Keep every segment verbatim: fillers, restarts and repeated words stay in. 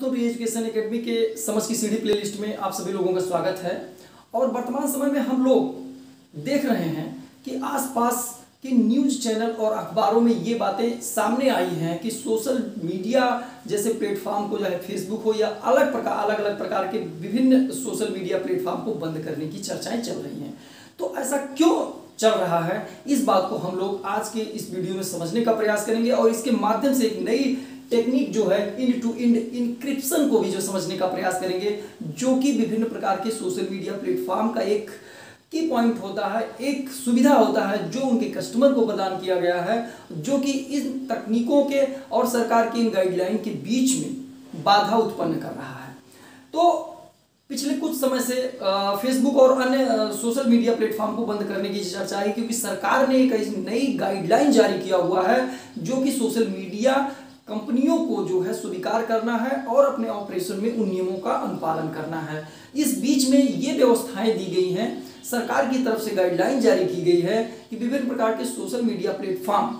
दोस्तों, री education academy के समझ की सीढ़ी प्लेलिस्ट में आप सभी लोगों का स्वागत है। और वर्तमान समय में हम लोग देख रहे हैं कि आसपास के न्यूज़ चैनल और अखबारों में ये बातें सामने आई हैं कि सोशल मीडिया जैसे प्लेटफॉर्म को, चाहे फेसबुक हो या अलग प्रकार अलग अलग प्रकार के विभिन्न सोशल मीडिया प्लेटफॉर्म को बंद करने की चर्चाएं चल रही हैं। तो ऐसा क्यों चल रहा है, इस बात को हम लोग आज के इस वीडियो में समझने का प्रयास करेंगे और इसके माध्यम से एक नई टेक्निक जो है इंड टू इंड इंक्रिप्शन को भी जो समझने का प्रयास करेंगे, जो कि विभिन्न प्रकार के सोशल मीडिया प्लेटफॉर्म का एक की पॉइंट होता है, एक सुविधा होता है जो उनके कस्टमर को प्रदान किया गया है, जो कि इन तकनीकों के और सरकार की इन गाइडलाइन के बीच में बाधा उत्पन्न कर रहा है। तो पिछले कुछ समय से फेसबुक और अन्य सोशल मीडिया प्लेटफॉर्म को बंद करने की चर्चा है, क्योंकि सरकार ने एक नई गाइडलाइन जारी किया हुआ है जो कि सोशल मीडिया कंपनियों को जो है स्वीकार करना है और अपने ऑपरेशन में उन नियमों का अनुपालन करना है। इस बीच में ये व्यवस्थाएं दी गई हैं, सरकार की तरफ से गाइडलाइन जारी की गई है कि विभिन्न प्रकार के सोशल मीडिया प्लेटफॉर्म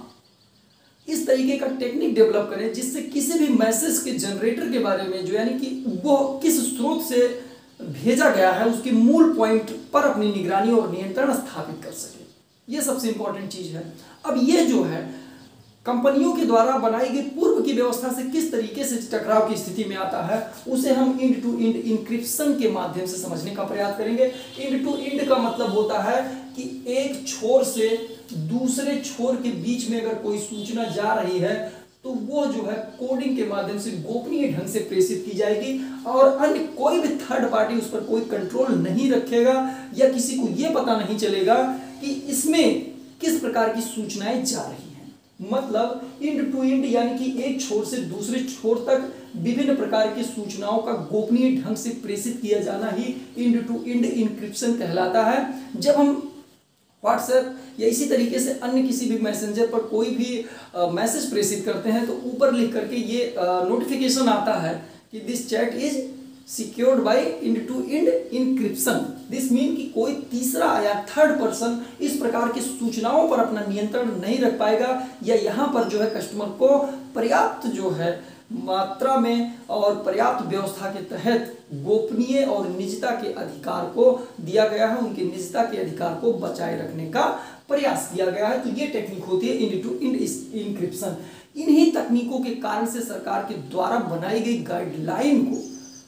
इस तरीके का टेक्निक डेवलप करें जिससे किसी भी मैसेज के जनरेटर के बारे में, जो यानी कि वो किस स्रोत से भेजा गया है, उसके मूल पॉइंट पर अपनी निगरानी और नियंत्रण स्थापित कर सके। ये सबसे इंपॉर्टेंट चीज है। अब ये जो है कंपनियों के द्वारा बनाई गई पूर्व की व्यवस्था से किस तरीके से टकराव की स्थिति में आता है, उसे हम इंड टू इंड इंक्रिप्शन के माध्यम से समझने का प्रयास करेंगे। इंड टू इंड का मतलब होता है कि एक छोर से दूसरे छोर के बीच में अगर कोई सूचना जा रही है तो वो जो है कोडिंग के माध्यम से गोपनीय ढंग से प्रेषित की जाएगी और अन्य कोई भी थर्ड पार्टी उस पर कोई कंट्रोल नहीं रखेगा या किसी को ये पता नहीं चलेगा कि इसमें किस प्रकार की सूचनाएं जा रही हैं। मतलब इंड टू इंड यानी कि एक छोर से दूसरे छोर तक विभिन्न प्रकार की सूचनाओं का गोपनीय ढंग से प्रेषित किया जाना ही इंड टू इंड इंक्रिप्शन कहलाता है। जब हम व्हाट्सएप या इसी तरीके से अन्य किसी भी मैसेंजर पर कोई भी मैसेज प्रेषित करते हैं तो ऊपर लिख करके ये नोटिफिकेशन आता है कि this chat is secured by end to end encryption. This mean कि कोई तीसरा या थर्ड पर्सन इस प्रकार की सूचनाओं पर अपना नियंत्रण नहीं रख पाएगा या यहाँ पर जो है कस्टमर को पर्याप्त जो है मात्रा में और पर्याप्त व्यवस्था के तहत गोपनीय और निजता के अधिकार को दिया गया है, उनके निजता के अधिकार को बचाए रखने का प्रयास किया गया है। तो ये टेक्निक होती है इंड टू इंड इंक्रिप्शन। इन्हीं तकनीकों के कारण से सरकार के द्वारा बनाई गई गाइडलाइन को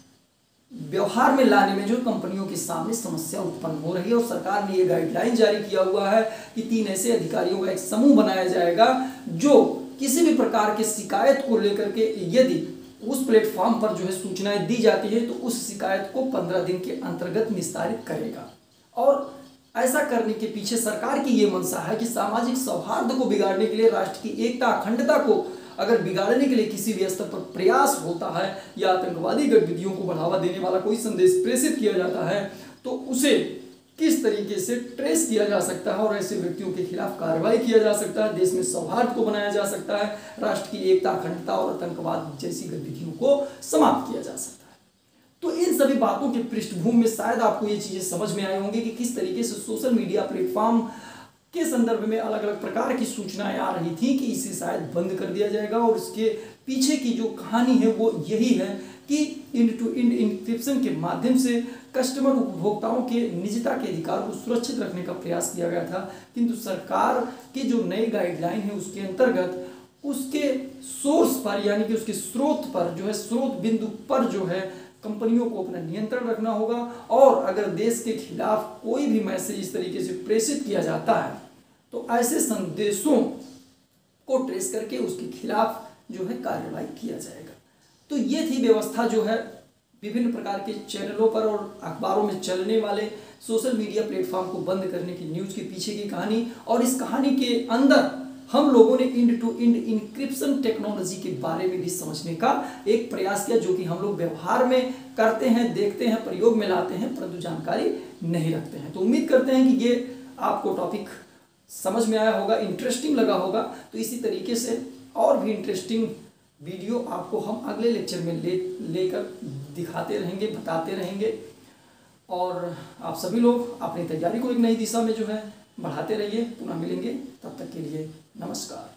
व्यवहार में लाने में जो कंपनियों के सामने समस्या उत्पन्न हो रही है, और सरकार ने ये गाइडलाइन जारी किया हुआ है कि तीन ऐसे अधिकारियों का एक समूह बनाया जाएगा जो किसी भी प्रकार के शिकायत को लेकर के यदि उस प्लेटफॉर्म पर जो है सूचनाएं दी जाती है तो उस शिकायत को पंद्रह दिन के अंतर्गत निस्तारित करेगा। और ऐसा करने के पीछे सरकार की ये मंशा है कि सामाजिक सौहार्द को बिगाड़ने के लिए, राष्ट्र की एकता अखंडता को अगर बिगाड़ने के लिए किसी भी स्तर पर प्रयास होता है या आतंकवादी गतिविधियों को बढ़ावा देने वाला कोई संदेश प्रेषित किया जाता है तो उसे किस तरीके से ट्रेस किया जा सकता है और ऐसे व्यक्तियों के खिलाफ कार्रवाई किया जा सकता है, देश में सौहार्द को बनाया जा सकता है, राष्ट्र की एकता अखंडता और आतंकवाद जैसी गतिविधियों को समाप्त किया जा सकता है। तो इन सभी बातों के पृष्ठभूमि में शायद आपको ये चीजें समझ में आई होंगी कि किस तरीके से सोशल मीडिया प्लेटफॉर्म के संदर्भ में अलग अलग प्रकार की सूचनाएं आ रही थी कि इसे शायद बंद कर दिया जाएगा। और इसके पीछे की जो कहानी है वो यही है कि इंड टू इंड इंक्रिप्शन के माध्यम से कस्टमर उपभोक्ताओं के निजता के अधिकार को सुरक्षित रखने का प्रयास किया गया था, किंतु सरकार की जो नई गाइडलाइन है उसके अंतर्गत उसके सोर्स पर यानी कि उसके स्रोत पर जो है स्रोत बिंदु पर जो है कंपनियों को अपना नियंत्रण रखना होगा। और अगर देश के खिलाफ कोई भी मैसेज इस तरीके से प्रेषित किया जाता है तो ऐसे संदेशों को ट्रेस करके उसके खिलाफ जो है कार्रवाई किया जाएगा। तो ये थी व्यवस्था जो है विभिन्न प्रकार के चैनलों पर और अखबारों में चलने वाले सोशल मीडिया प्लेटफॉर्म को बंद करने की न्यूज़ के पीछे की कहानी। और इस कहानी के अंदर हम लोगों ने end to end encryption technology के बारे में भी समझने का एक प्रयास किया, जो कि हम लोग व्यवहार में करते हैं, देखते हैं, प्रयोग में लाते हैं, परंतु जानकारी नहीं रखते हैं। तो उम्मीद करते हैं कि ये आपको टॉपिक समझ में आया होगा, इंटरेस्टिंग लगा होगा। तो इसी तरीके से और भी इंटरेस्टिंग वीडियो आपको हम अगले लेक्चर में ले लेकर दिखाते रहेंगे, बताते रहेंगे। और आप सभी लोग अपनी तैयारी को एक नई दिशा में जो है बढ़ाते रहिए। पुनः मिलेंगे, तब तक के लिए नमस्कार।